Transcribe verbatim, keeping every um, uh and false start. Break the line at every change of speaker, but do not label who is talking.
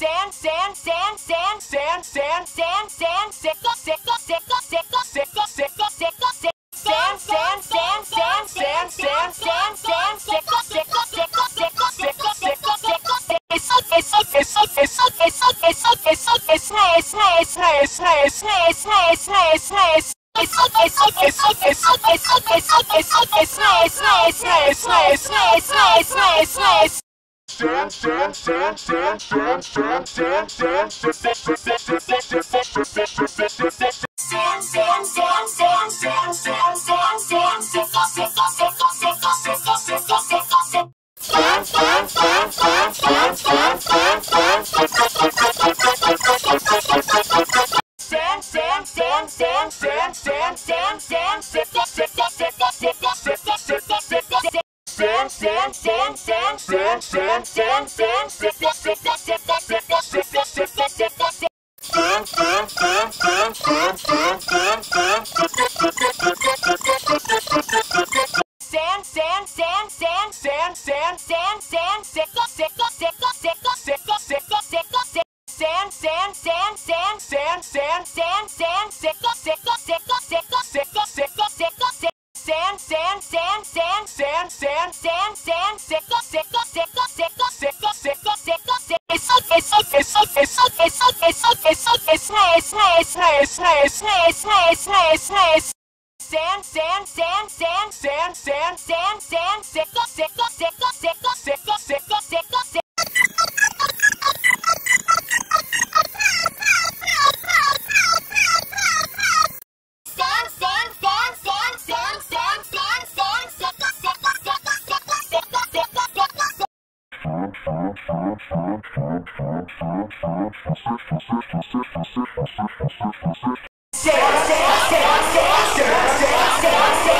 sand, sand, sand, sand, sand, sand, sand, sand, sickle, sickle, sickle, sickle, sickle, sickle, sickle, sickle, sand, sand, sand, sand, sand, sand, sand, sand, sickle, sickle, sickle, sickle, sickle, sickle, sickle, sickle. It's it's it's it's it's it's it's it's it's nice, nice, nice, nice, nice, nice, nice, nice. It's it's it's it's it's it's it's it's nice, nice, nice, nice, nice, nice, nice, nice. Stand, stand, stand, stand, stand, stand, stand, stand, stand, stand, stand, stand, stand, stand, stand, sickle, sickle, sickle, sickle, sickle, sickle, sickle, sickle. Stand, stand, stand, stand, stand, stand, stand, stand, sickle, sickle, sickle, sickle, sickle, sickle, sickle. Stand, stand, stand, stand, stand, stand, stand, stand, sickle, sickle, sickle, sickle, sickle, sickle, sickle, sickle. Stand, stand, stand, stand, stand, stand, stand, stand, sickle, sickle, sickle, sickle, sickle, sickle, sickle, sickle. Stand, stand, stand, stand, stand, stand, stand, stand, sickle, sickle, sickle, sickle, sickle, sickle, sickle. Stand, stand, stand, stand, stand, stand, stand, stand, sickle, sickle, sickle, sickle, sickle, sickle, sickle, sickle. Stand, stand, stand, stand, stand, stand, stand, stand, sickle, sickle, sickle, sickle, sickle, sickle, sickle, sickle. Stand, stand, stand, stand, stand, stand, stand, stand, sickle, sickle, sickle, sickle, sickle, sickle, sickle, sickle. It's it's it's it's it's it's it's it's it's nice, nice, nice, nice, nice, nice, nice, nice. Stand, stand, stand, stand, stand, stand, stand, stand, sickle, sickle, sickle, sickle, sickle, sickle, sickle, sickle. Stand, stand, stand, stand, stand, stand, stand, stand.